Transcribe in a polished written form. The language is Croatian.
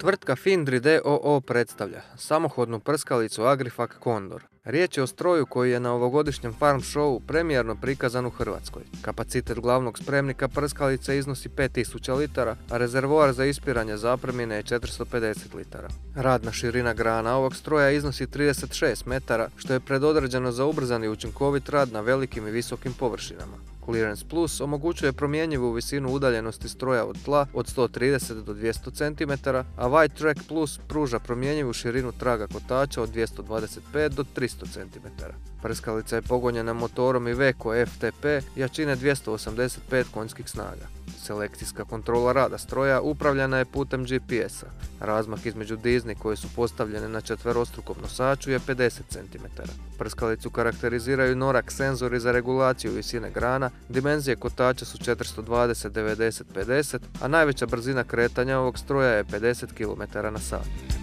Tvrtka Findri d.o.o. predstavlja samohodnu prskalicu Agrifac Condor. Riječ je o stroju koji je na ovogodišnjem Farm Showu premijerno prikazan u Hrvatskoj. Kapacitet glavnog spremnika prskalice iznosi 5000 litara, a rezervoar za ispiranje zapremine je 450 litara. Radna širina grana ovog stroja iznosi 36 metara, što je predodređeno za ubrzani i učinkovit rad na velikim i visokim površinama. Clearance Plus omogućuje promjenjivu visinu udaljenosti stroja od tla od 130 do 200 cm, a Wide Track Plus pruža promjenjivu širinu traga kotača od 225 do 300 cm. Prskalica je pogonjena motorom Iveco FTP jačine 285 konjskih snaga. Selekcijska kontrola rada stroja upravljana je putem GPS-a. Razmak između dizni koje su postavljene na četverostrukom nosaču je 50 cm. Prskalicu karakteriziraju NORAC senzori za regulaciju visine grana, dimenzije kotača su 420, 90, 50, a najveća brzina kretanja ovog stroja je 50 km/h.